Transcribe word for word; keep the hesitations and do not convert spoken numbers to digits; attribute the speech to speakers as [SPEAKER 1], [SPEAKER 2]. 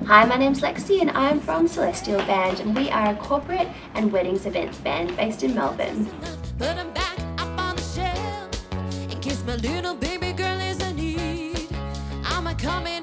[SPEAKER 1] Hi, my name's Lexi and I'm from Celestial Band, and we are a corporate and weddings events band based in Melbourne.
[SPEAKER 2] But I'm back up on the shelf in case my little baby girl is in need. I'm a coming